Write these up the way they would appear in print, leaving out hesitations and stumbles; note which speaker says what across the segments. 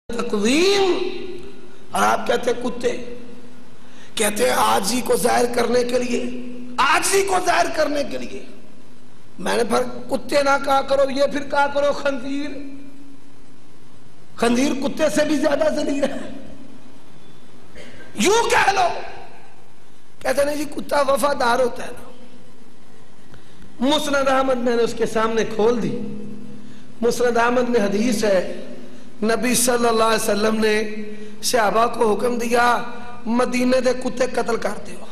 Speaker 1: تقویم، اور آپ کہتے ہیں کتے، کہتے ہیں عاجزی کو ظاہر کرنے کے لیے، عاجزی کو ظاہر کرنے کے لیے میں نے پھر کتے نہ کہا کرو، یہ پھر کہا کرو خنزیر۔ خنزیر کتے سے بھی زیادہ ذلیل ہے، یوں کہہ لو۔ کہتے ہیں جی کتا وفادار ہوتا ہے نا۔ مسند احمد میں نے اس کے سامنے کھول دی، مسند احمد میں حدیث ہے، نبی صلی اللہ علیہ وسلم نے صحابہ کو حکم دیا مدینے دے کتے قتل کرتے ہو،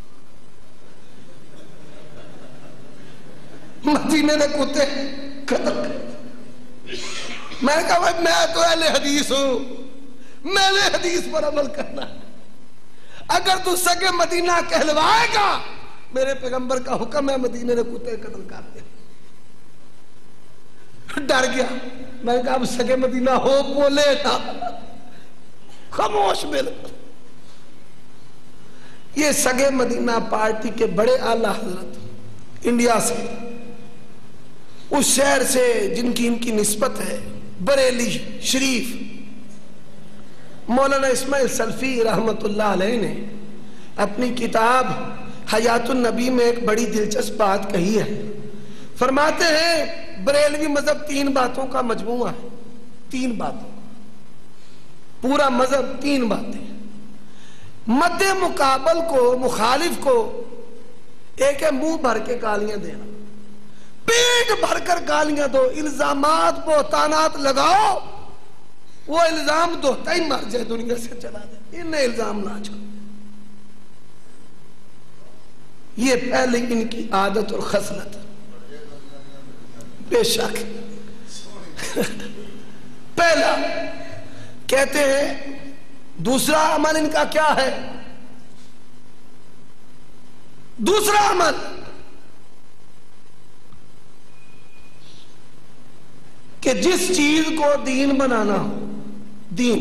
Speaker 1: مدینے دے کتے قتل کرتے۔ میں نے کہا بھائی میں تو اہل حدیث ہوں، میں نے حدیث پر عمل کرنا ہے، اگر تو سگے مدینہ کہلوائے گا میرے پیغمبر کا حکم ہے مدینے دے کتے قتل کرتے۔ ڈر گیا، میں نے کہا اب سگے مدینہ ہو بولے نا، خاموش بالکل۔ یہ سگے مدینہ پارٹی کے بڑے اعلیٰ حضرت انڈیا سے، اس شہر سے جن کی ان کی نسبت ہے، بریلی شریف، مولانا اسماعیل سلفی رحمت اللہ علیہ نے اپنی کتاب حیات النبی میں ایک بڑی دلچسپ بات کہی ہے۔ فرماتے ہیں بریلوی مذہب 3 باتوں کا مجموعہ ہے، 3 باتوں کا، پورا مذہب 3 باتیں۔ مد مقابل کو، مخالف کو ایک ہے منہ بھر کے گالیاں دینا، پیٹ بھر کر گالیاں دو، الزامات بہتانات لگاؤ، وہ الزام دوہتا ہی مر جائے، دنیا سے چلا جائے، انہیں الزام نہ چھوڑ۔ یہ پہلے ان کی عادت اور خصلت، بے شک پہلا کہتے ہیں۔ دوسرا عمل ان کا کیا ہے؟ دوسرا عمل کہ جس چیز کو دین بنانا ہو، دین،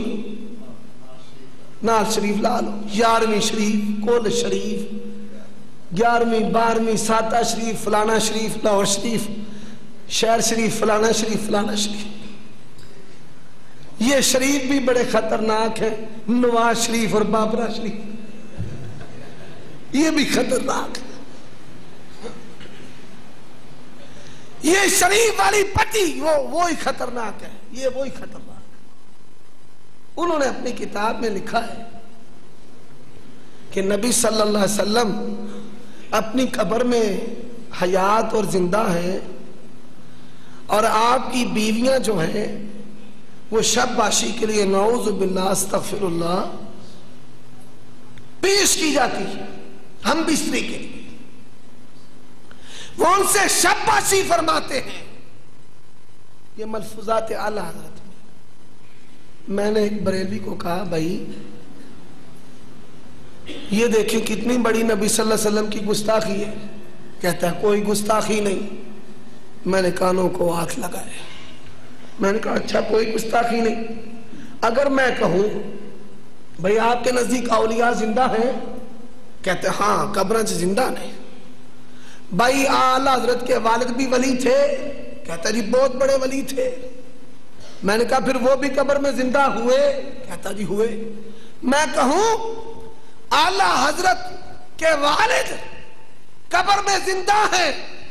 Speaker 1: ناز شریف لا لو، 11ویں شریف، کول شریف، 11ویں 12ویں ساتہ شریف، فلانا شریف، لاہور شریف، شہر شریف، فلانا شریف، فلانا شریف۔ یہ شریف بھی بڑے خطرناک ہیں، نواز شریف اور بابرا شریف، یہ بھی خطرناک ہے۔ یہ شریف والی پٹی وہی خطرناک ہے، یہ وہی خطرناک ہے۔ انہوں نے اپنی کتاب میں لکھا ہے کہ نبی صلی اللہ علیہ وسلم اپنی قبر میں حیات اور زندہ ہیں، اور آپ کی بیویاں جو ہیں وہ شب باشی کے لیے نعوذ باللہ استغفر اللہ پیش کی جاتی ہے، ہم بستری کے لیے، وہ ان سے شب باشی فرماتے ہیں۔ یہ ملفوظات اعلیٰ حضرت میں نے ایک بریلوی کو کہا بھائی یہ دیکھیں کتنی بڑی نبی صلی اللہ علیہ وسلم کی گستاخی ہے۔ کہتا ہے کوئی گستاخی نہیں۔ میں نے کانوں کو ہاتھ لگائے، میں نے کہا اچھا کوئی گستاخی نہیں۔ اگر میں کہوں بھئی آپ کے نزدیک اولیاء زندہ ہیں؟ کہتے ہیں ہاں، قبریں زندہ نہیں۔ بھائی اعلیٰ حضرت کے والد بھی ولی تھے؟ کہتا جی بہت بڑے ولی تھے۔ میں نے کہا پھر وہ بھی قبر میں زندہ ہوئے؟ کہتا جی ہوئے۔ میں کہوں اعلیٰ حضرت کے والد قبر میں زندہ ہیں،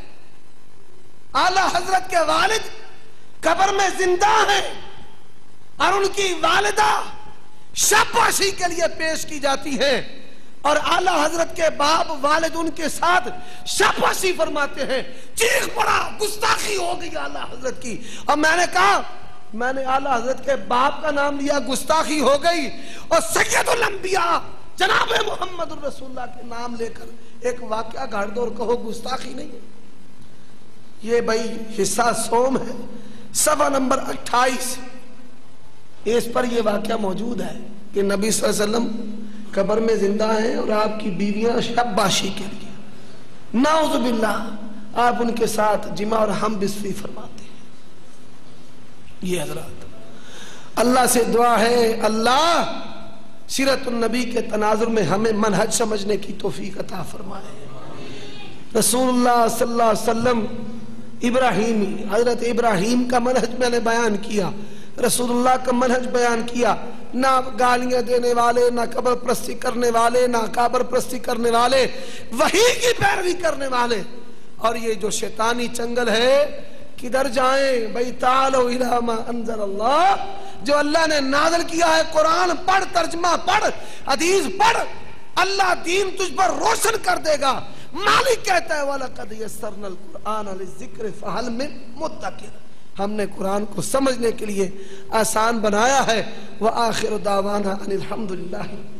Speaker 1: اعلیٰ حضرت کے والد قبر میں زندہ ہیں، اور ان کی والدہ شاباشی کے لیے پیش کی جاتی ہے، اور اعلیٰ حضرت کے باپ والد ان کے ساتھ شاباشی فرماتے ہیں، چیخ پڑا گستاخی ہو گئی اعلیٰ حضرت کی۔ اور میں نے کہا میں نے اعلیٰ حضرت کے باپ کا نام لیا، گستاخی ہو گئی، اور سید الانبیاء جناب محمد الرسول اللہ کے نام لے کر ایک واقعہ گھڑ دو اور کہو گستاخی نہیں۔ یہ بھائی حصہ سوم ہے، صفحہ نمبر 28، اس پر یہ واقعہ موجود ہے کہ نبی صلی اللہ علیہ وسلم قبر میں زندہ ہیں، اور آپ کی بیویاں شب باشی کے لیے نعوذ باللہ آپ ان کے ساتھ جماع اور ہم بستری فرماتے ہیں۔ یہ حضرات اللہ سے دعا ہے اللہ سیرت النبی کے تناظر میں ہمیں منہج سمجھنے کی توفیق عطا فرمائے۔ رسول اللہ صلی اللہ علیہ وسلم ابراہیمی، حضرت ابراہیم کا منہج میں نے بیان کیا، रसूलुल्लाह का मनहज बयान किया, ना गालियां देने वाले, ना कब्र परस्ती करने वाले, ना काबर परस्ती करने वाले, वही की पैरवी करने वाले। और ये जो शैतानी चंगल है, किधर जाएं भाई, तालो इला मा अंज़ल अल्लाह, जो अल्लाह ने नाज़िल किया है, कुरान पढ़, तर्जमा पढ़, हदीस पढ़, अल्लाह दीन तुझ पर रोशन कर देगा। मालिक कहता है वलक़द यस्सरनल कुरआन लिज़्ज़िक्र फ़हल मिन मुद्दकिर, हमने कुरान को समझने के लिए आसान बनाया है। व आखिरु दावाना अनिल हम्दुलिल्लाहि